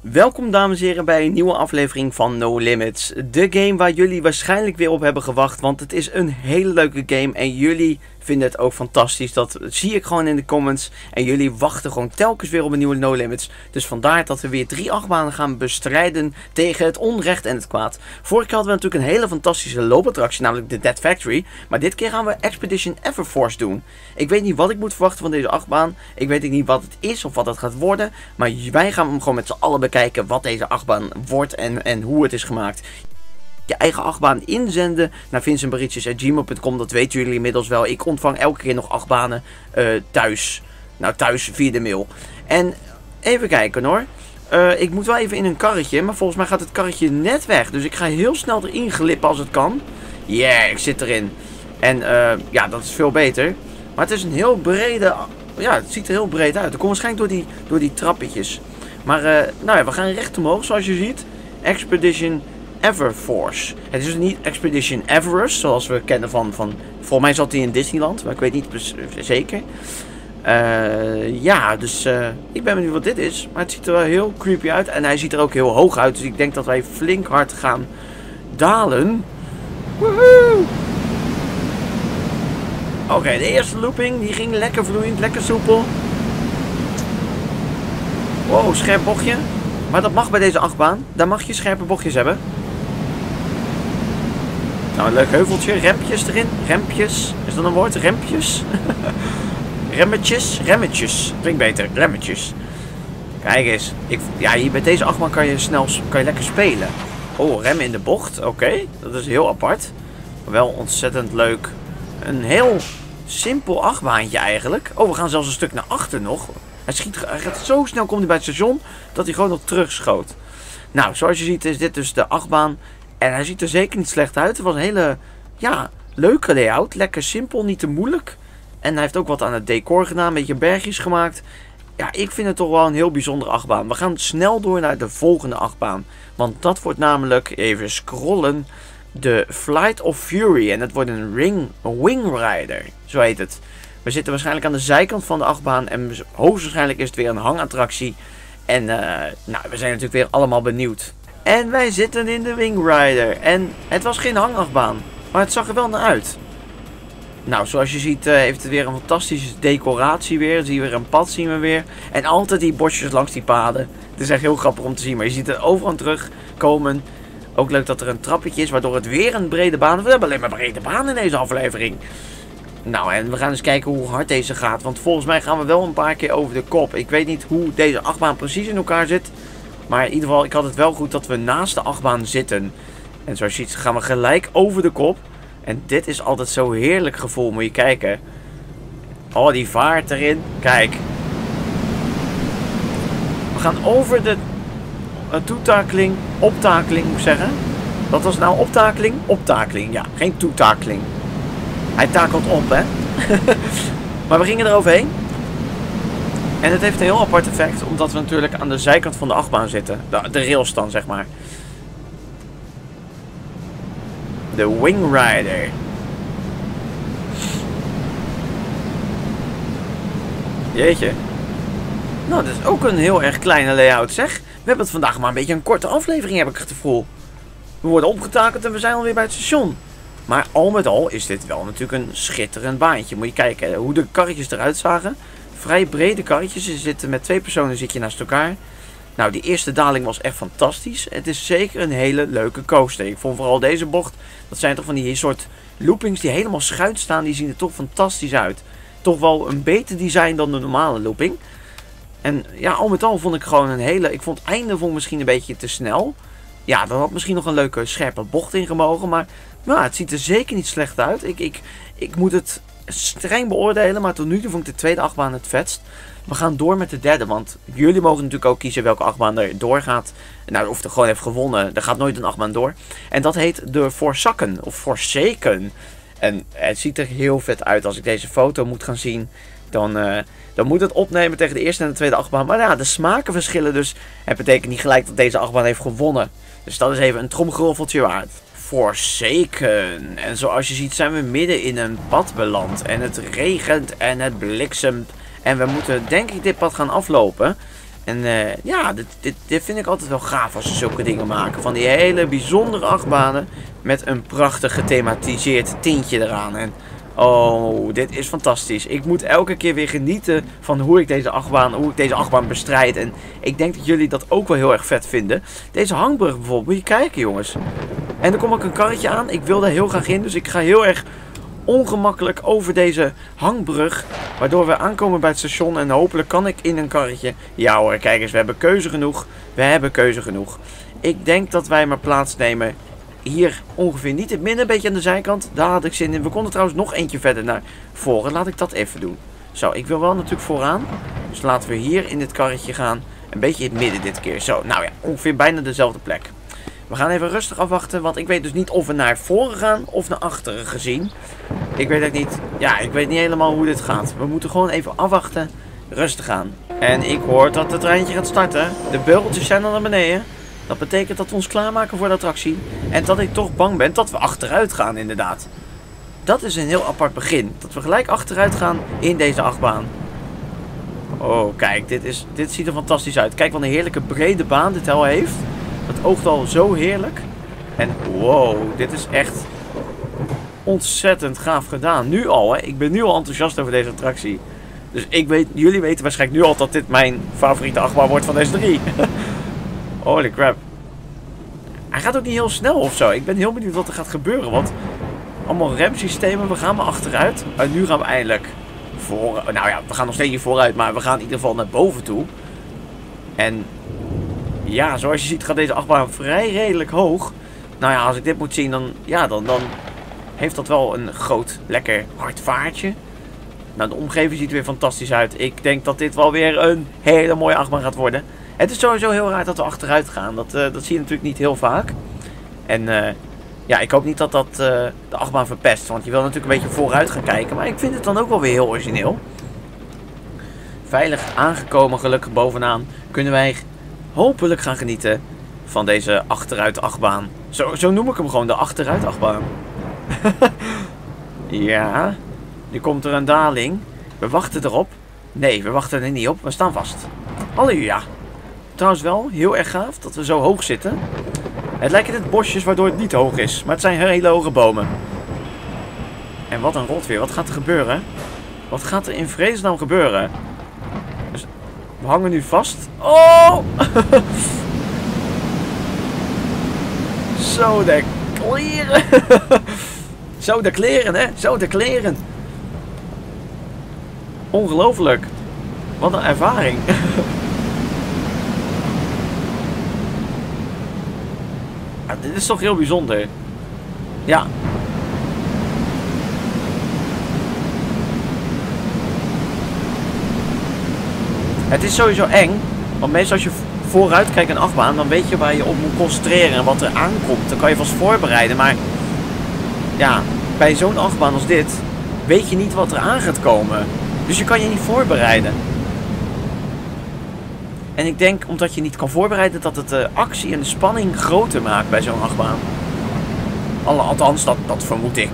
Welkom dames en heren bij een nieuwe aflevering van No Limits. De game waar jullie waarschijnlijk weer op hebben gewacht, want het is een hele leuke game en jullie vinden het ook fantastisch. Dat zie ik gewoon in de comments en jullie wachten gewoon telkens weer op een nieuwe No Limits. Dus vandaar dat we weer 3 achtbanen gaan bestrijden tegen het onrecht en het kwaad. Vorige keer hadden we natuurlijk een hele fantastische loopattractie, namelijk de Dead Factory. Maar dit keer gaan we Expedition Everforce doen. Ik weet niet wat ik moet verwachten van deze achtbaan. Ik weet niet wat het is of wat het gaat worden. Maar wij gaan hem gewoon met z'n allen bekijken wat deze achtbaan wordt en hoe het is gemaakt. Je eigen achtbaan inzenden naar vincentbarietjes@gmail.com. Dat weten jullie inmiddels wel. Ik ontvang elke keer nog achtbanen thuis. Nou, thuis via de mail. En even kijken hoor. Ik moet wel even in een karretje. Maar volgens mij gaat het karretje net weg. Dus ik ga heel snel erin glippen als het kan. Yeah, ik zit erin. En ja, dat is veel beter. Maar het is een heel brede... Ja, het ziet er heel breed uit. Dat komt waarschijnlijk door die trappetjes. Maar nou ja, we gaan recht omhoog zoals je ziet. Expedition Everforce. Het is dus niet Expedition Everest, zoals we kennen van... Volgens mij zat hij in Disneyland, maar ik weet niet zeker. Ja, dus ik ben benieuwd wat dit is. Maar het ziet er wel heel creepy uit. En hij ziet er ook heel hoog uit. Dus ik denk dat wij flink hard gaan dalen. Woehoe! Oké, de eerste looping, die ging lekker vloeiend, lekker soepel. Wow, scherp bochtje. Maar dat mag bij deze achtbaan. Daar mag je scherpe bochtjes hebben. Nou, een leuk heuveltje. Rempjes erin. Rempjes. Is dat een woord? Rempjes? Remmetjes. Remmetjes. Klinkt beter. Remmetjes. Kijk eens. Ja, hier bij deze achtbaan kan je lekker spelen. Oh, remmen in de bocht. Oké. Dat is heel apart. Wel ontzettend leuk. Een heel simpel achtbaantje eigenlijk. Oh, we gaan zelfs een stuk naar achter nog. Hij gaat zo snel, komt hij bij het station, dat hij gewoon nog terugschoot. Nou, zoals je ziet is dit dus de achtbaan. En hij ziet er zeker niet slecht uit. Het was een hele, ja, leuke layout. Lekker simpel, niet te moeilijk. En hij heeft ook wat aan het decor gedaan, een beetje bergjes gemaakt. Ja, ik vind het toch wel een heel bijzondere achtbaan. We gaan snel door naar de volgende achtbaan. Want dat wordt namelijk, even scrollen, de Flight of Fury. En het wordt een Wing Rider, zo heet het. We zitten waarschijnlijk aan de zijkant van de achtbaan en hoogstwaarschijnlijk is het weer een hangattractie. En nou, we zijn natuurlijk weer allemaal benieuwd. En wij zitten in de Wing Rider. En het was geen hangachtbaan, maar het zag er wel naar uit. Nou, zoals je ziet heeft het weer een fantastische decoratie weer. Zie je weer een pad, zien we weer. En altijd die bosjes langs die paden. Het is echt heel grappig om te zien, maar je ziet het overal terugkomen. Ook leuk dat er een trappetje is, waardoor het weer een brede baan is. We hebben alleen maar brede baan in deze aflevering. Nou, en we gaan eens kijken hoe hard deze gaat. Want volgens mij gaan we wel een paar keer over de kop. Ik weet niet hoe deze achtbaan precies in elkaar zit. Maar in ieder geval, ik had het wel goed dat we naast de achtbaan zitten. En zoals je ziet gaan we gelijk over de kop. En dit is altijd zo'n heerlijk gevoel. Moet je kijken. Oh, die vaart erin. Kijk. We gaan over de toetakeling. Optakeling moet ik zeggen. Wat was nou optakeling? Optakeling, ja. Geen toetakeling. Hij takelt op, hè. Maar we gingen er overheen. En het heeft een heel apart effect. Omdat we natuurlijk aan de zijkant van de achtbaan zitten. De rails dan, zeg maar. De Wing Rider. Jeetje. Nou, dat is ook een heel erg kleine layout, zeg. We hebben het vandaag maar een beetje een korte aflevering, heb ik het gevoel. We worden opgetakeld en we zijn alweer bij het station. Maar al met al is dit wel natuurlijk een schitterend baantje. Moet je kijken hoe de karretjes eruit zagen. Vrij brede karretjes. Je zit met 2 personen zit je naast elkaar. Nou, die eerste daling was echt fantastisch. Het is zeker een hele leuke coaster. Ik vond vooral deze bocht. Dat zijn toch van die soort loopings die helemaal schuin staan. Die zien er toch fantastisch uit. Toch wel een beter design dan de normale looping. En ja, al met al vond ik gewoon een hele... Ik vond het einde misschien een beetje te snel. Ja, er had misschien nog een leuke scherpe bocht in gemogen. Maar nou, het ziet er zeker niet slecht uit. Ik moet het streng beoordelen. Maar tot nu toe vond ik de tweede achtbaan het vetst. We gaan door met de derde. Want jullie mogen natuurlijk ook kiezen welke achtbaan er doorgaat. Nou, of er gewoon heeft gewonnen. Er gaat nooit een achtbaan door. En dat heet de Forsaken. Of Forsaken. En het ziet er heel vet uit. Als ik deze foto moet gaan zien. Dan moet het opnemen tegen de eerste en de tweede achtbaan. Maar ja, de smaken verschillen. Dus het betekent niet gelijk dat deze achtbaan heeft gewonnen. Dus dat is even een tromgeroffeltje waard. Forsaken. En zoals je ziet zijn we midden in een pad beland. En het regent en het bliksemt. En we moeten denk ik dit pad gaan aflopen. En ja, dit vind ik altijd wel gaaf als ze zulke dingen maken. Van die hele bijzondere achtbanen met een prachtig gethematiseerd tintje eraan. En oh, dit is fantastisch. Ik moet elke keer weer genieten van hoe ik deze achtbaan bestrijd. En ik denk dat jullie dat ook wel heel erg vet vinden. Deze hangbrug bijvoorbeeld, moet je kijken jongens. En er komt ook een karretje aan. Ik wil daar heel graag in, dus ik ga heel erg ongemakkelijk over deze hangbrug. Waardoor we aankomen bij het station en hopelijk kan ik in een karretje. Ja hoor, kijk eens, we hebben keuze genoeg. We hebben keuze genoeg. Ik denk dat wij maar plaatsnemen hier ongeveer niet in het midden, een beetje aan de zijkant. Daar had ik zin in. We konden trouwens nog eentje verder naar voren. Laat ik dat even doen. Zo, ik wil wel natuurlijk vooraan. Dus laten we hier in dit karretje gaan. Een beetje in het midden dit keer. Zo, nou ja, ongeveer bijna dezelfde plek. We gaan even rustig afwachten, want ik weet dus niet of we naar voren gaan of naar achteren gezien. Ik weet het niet. Ja, ik weet niet helemaal hoe dit gaat. We moeten gewoon even afwachten, rustig aan. En ik hoor dat het treintje gaat starten. De beugels zijn al naar beneden. Dat betekent dat we ons klaarmaken voor de attractie. En dat ik toch bang ben dat we achteruit gaan inderdaad. Dat is een heel apart begin. Dat we gelijk achteruit gaan in deze achtbaan. Oh, kijk, dit ziet er fantastisch uit. Kijk wat een heerlijke brede baan dit al heeft. Het oogt al zo heerlijk. En wow, dit is echt ontzettend gaaf gedaan. Nu al, hè. Ik ben nu al enthousiast over deze attractie. Dus jullie weten waarschijnlijk nu al dat dit mijn favoriete achtbaan wordt van deze 3. Holy crap. Hij gaat ook niet heel snel of zo. Ik ben heel benieuwd wat er gaat gebeuren. Want allemaal remsystemen. We gaan maar achteruit. En nu gaan we eindelijk voor. Nou ja, we gaan nog steeds hier vooruit. Maar we gaan in ieder geval naar boven toe. En ja, zoals je ziet gaat deze achtbaan vrij redelijk hoog. Nou ja, als ik dit moet zien, dan heeft dat wel een groot, lekker hard vaartje. Nou, de omgeving ziet er weer fantastisch uit. Ik denk dat dit wel weer een hele mooie achtbaan gaat worden. Het is sowieso heel raar dat we achteruit gaan. Dat zie je natuurlijk niet heel vaak. En ja, ik hoop niet dat dat de achtbaan verpest. Want je wil natuurlijk een beetje vooruit gaan kijken. Maar ik vind het dan ook wel weer heel origineel. Veilig aangekomen, gelukkig bovenaan, kunnen wij hopelijk gaan genieten van deze achteruit achtbaan. Zo noem ik hem gewoon, de achteruit achtbaan. Ja, nu komt er een daling. We wachten erop. Nee, we wachten er niet op. We staan vast. Halleluja. Trouwens wel, heel erg gaaf dat we zo hoog zitten. Het lijken net bosjes waardoor het niet hoog is. Maar het zijn hele hoge bomen. En wat een rotweer. Wat gaat er gebeuren? Wat gaat er in vredesnaam gebeuren? Dus we hangen nu vast. Oh! Zo de kleren. Zo de kleren, hè? Zo de kleren. Ongelooflijk. Wat een ervaring. Ja, dit is toch heel bijzonder. Ja. Het is sowieso eng. Want meestal als je vooruit kijkt een achtbaan, dan weet je waar je op moet concentreren en wat er aankomt. Dan kan je vast voorbereiden. Maar ja, bij zo'n achtbaan als dit weet je niet wat er aan gaat komen. Dus je kan je niet voorbereiden. En ik denk, omdat je niet kan voorbereiden, dat het de actie en de spanning groter maakt bij zo'n achtbaan. Althans, dat vermoed ik.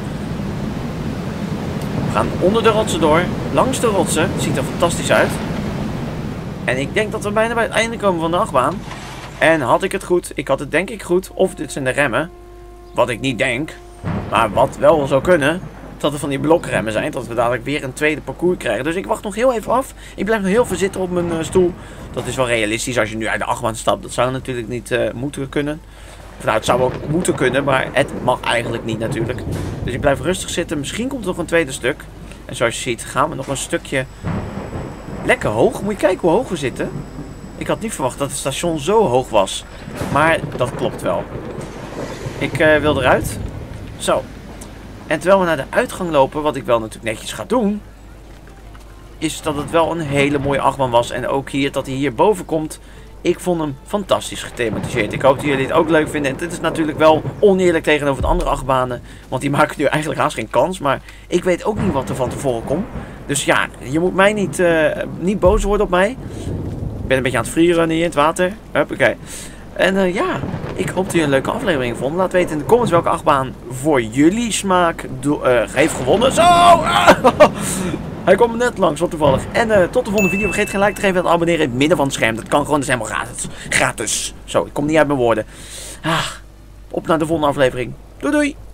We gaan onder de rotsen door, langs de rotsen. Het ziet er fantastisch uit. En ik denk dat we bijna bij het einde komen van de achtbaan. En had ik het goed? Ik had het denk ik goed. Of dit zijn de remmen. Wat ik niet denk. Maar wat wel zou kunnen. Dat er van die blokremmen zijn. Dat we dadelijk weer een tweede parcours krijgen. Dus ik wacht nog heel even af. Ik blijf nog heel veel zitten op mijn stoel. Dat is wel realistisch als je nu uit de achtbaan stapt. Dat zou natuurlijk niet moeten kunnen. Of nou, het zou ook moeten kunnen. Maar het mag eigenlijk niet natuurlijk. Dus ik blijf rustig zitten. Misschien komt er nog een tweede stuk. En zoals je ziet gaan we nog een stukje lekker hoog. Moet je kijken hoe hoog we zitten. Ik had niet verwacht dat het station zo hoog was. Maar dat klopt wel. Ik wil eruit. Zo. En terwijl we naar de uitgang lopen, wat ik wel natuurlijk netjes ga doen, is dat het wel een hele mooie achtbaan was. En ook hier, dat hij hier boven komt. Ik vond hem fantastisch gethematiseerd. Ik hoop dat jullie het ook leuk vinden. En dit is natuurlijk wel oneerlijk tegenover de andere achtbanen. Want die maken nu eigenlijk haast geen kans. Maar ik weet ook niet wat er van tevoren komt. Dus ja, je moet mij niet boos worden op mij. Ik ben een beetje aan het freerunnen hier in het water. Huppakee. En ja, ik hoop dat jullie een leuke aflevering vonden. Laat weten in de comments welke achtbaan voor jullie smaak heeft gewonnen. Zo! Hij komt net langs, wat toevallig. En tot de volgende video. Vergeet geen like te geven en te abonneren in het midden van het scherm. Dat kan gewoon, dat is helemaal gratis. Zo, ik kom niet uit mijn woorden. Op naar de volgende aflevering. Doei doei!